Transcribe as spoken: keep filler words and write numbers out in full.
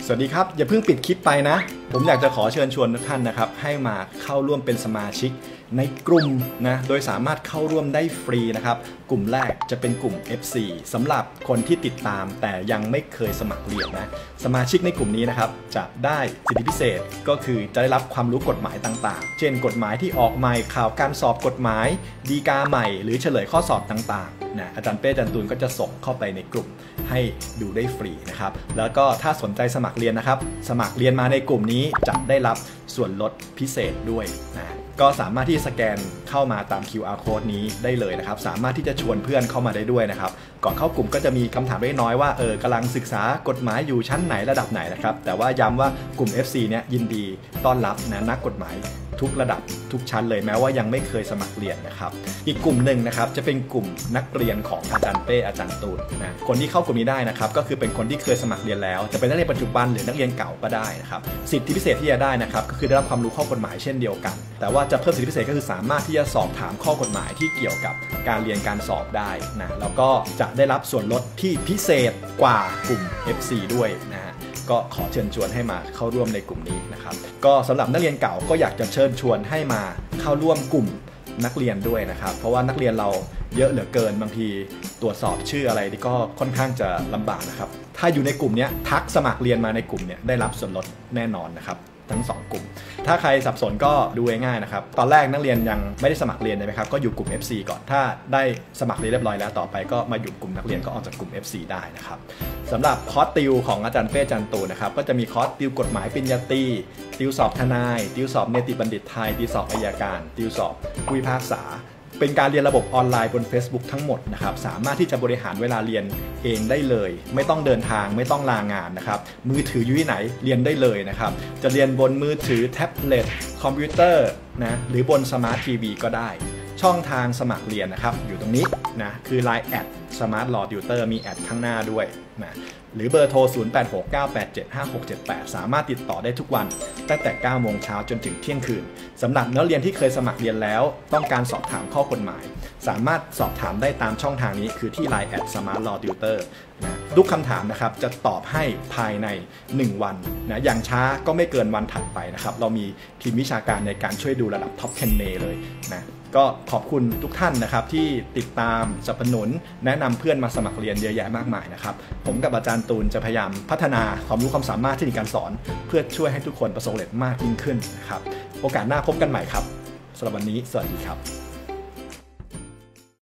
สวัสดีครับอย่าเพิ่งปิดคลิปไปนะผมอยากจะขอเชิญชวนทุกท่านนะครับให้มาเข้าร่วมเป็นสมาชิกในกลุ่มนะโดยสามารถเข้าร่วมได้ฟรีนะครับกลุ่มแรกจะเป็นกลุ่ม เอฟ ซี สำหรับคนที่ติดตามแต่ยังไม่เคยสมัครเรียนนะสมาชิกในกลุ่มนี้นะครับจะได้สิทธิพิเศษก็คือจะได้รับความรู้กฎหมายต่างๆเช่นกฎหมายที่ออกใหม่ข่าวการสอบกฎหมายฎีกาใหม่หรือเฉลยข้อสอบต่างๆนะอาจารย์เป้อาจารย์ตูนก็จะส่งเข้าไปในกลุ่มให้ดูได้ฟรีนะครับแล้วก็ถ้าสนใจสมัครเรียนนะครับสมัครเรียนมาในกลุ่มนี้จะได้รับส่วนลดพิเศษด้วยนะก็สามารถที่สแกนเข้ามาตาม คิว อาร์ Code นี้ได้เลยนะครับสามารถที่จะชวนเพื่อนเข้ามาได้ด้วยนะครับก่อนเข้ากลุ่มก็จะมีคำถามเล็กน้อยว่าเออกำลังศึกษากฎหมายอยู่ชั้นไหนระดับไหนนะครับแต่ว่าย้ำว่ากลุ่ม เอฟ ซี เนี่ยยินดีต้อนรับนะนักกฎหมายทุกระดับทุกชั้นเลยแม้ว่ายังไม่เคยสมัครเรียนนะครับอีกกลุ่มหนึ่งนะครับจะเป็นกลุ่มนักเรียนของอาจารย์เป้อาจารย์ตูนนะคนที่เข้ากลุ่มนี้ได้นะครับก็คือเป็นคนที่เคยสมัครเรียนแล้วจะเป็นนักเรียนปัจจุบันหรือนักเรียนเก่าก็ได้นะครับสิทธิพิเศษที่จะได้นะครับก็คือได้รับความรู้ข้อกฎหมายเช่นเดียวกันแต่ว่าจะเพิ่มสิทธิพิเศษก็คือสามารถที่จะสอบถามข้อกฎหมายที่เกี่ยวกับการเรียนการสอบได้นะแล้วก็จะได้รับส่วนลดที่พิเศษกว่ากลุ่ม เอฟ ซี ด้วยนะก็ขอเชิญชวนให้มาเข้าร่วมในกลุ่มนี้นะครับก็สำหรับนักเรียนเก่าก็อยากจะเชิญชวนให้มาเข้าร่วมกลุ่มนักเรียนด้วยนะครับเพราะว่านักเรียนเราเยอะเหลือเกินบางทีตรวจสอบชื่ออะไรนี่ก็ค่อนข้างจะลำบากนะครับถ้าอยู่ในกลุ่มนี้ทักสมัครเรียนมาในกลุ่มนี้ได้รับส่วนลดแน่นอนนะครับทั้งสองกลุ่มถ้าใครสับสนก็ดูง่ายๆนะครับตอนแรกนักเรียนยังไม่ได้สมัครเรียนใช่ไหมครับก็อยู่กลุ่ม เอฟ ซี ก่อนถ้าได้สมัครเรียนเรียบร้อยแล้วต่อไปก็มาอยู่กลุ่มนักเรียนก็ออกจากกลุ่ม เอฟ ซี ได้นะครับสำหรับคอร์สติวของอาจารย์เป้อาจารย์ตูนนะครับก็จะมีคอร์สติวกฎหมายปริญญาตรีติวสอบทนายติวสอบเนติบัณฑิตไทยติวสอบอัยการติวสอบผู้พิพากษาเป็นการเรียนระบบออนไลน์บน Facebook ทั้งหมดนะครับสามารถที่จะบริหารเวลาเรียนเองได้เลยไม่ต้องเดินทางไม่ต้องลางานนะครับมือถืออยู่ที่ไหนเรียนได้เลยนะครับจะเรียนบนมือถือแท็บเล็ตคอมพิวเตอร์นะหรือบนสมาร์ททีวีก็ได้ช่องทางสมัครเรียนนะครับอยู่ตรงนี้นะคือ ไลน์ แอด สมาร์ท ลอ ติวเตอร์ มีแอดข้างหน้าด้วยนะหรือเบอร์โทร ศูนย์ แปด หก เก้า แปด เจ็ด ห้า หก เจ็ด แปด สามารถติดต่อได้ทุกวันตั้งแต่ เก้า โมงเช้าจนถึงเที่ยงคืนสำหรับนักเรียนที่เคยสมัครเรียนแล้วต้องการสอบถามข้อกฎหมายสามารถสอบถามได้ตามช่องทางนี้คือที่ ไลน์ แอด สมาร์ท ลอ ติวเตอร์ นะทุกคำถามนะครับจะตอบให้ภายในหนึ่งวันนะอย่างช้าก็ไม่เกินวันถัดไปนะครับเรามีทีมวิชาการในการช่วยดูระดับท็อปสิบเมย์เลยนะก็ขอบคุณทุกท่านนะครับที่ติดตามสนับสนุนแนะนำเพื่อนมาสมัครเรียนเยอะแยะมากมายนะครับผมกับอาจารย์ตูนจะพยายามพัฒนาความรู้ความสามารถที่ในการสอนเพื่อช่วยให้ทุกคนประสบความสำเร็จมากยิ่งขึ้นนะครับโอกาสหน้าพบกันใหม่ครับสำหรับวันนี้สวัสดีครับ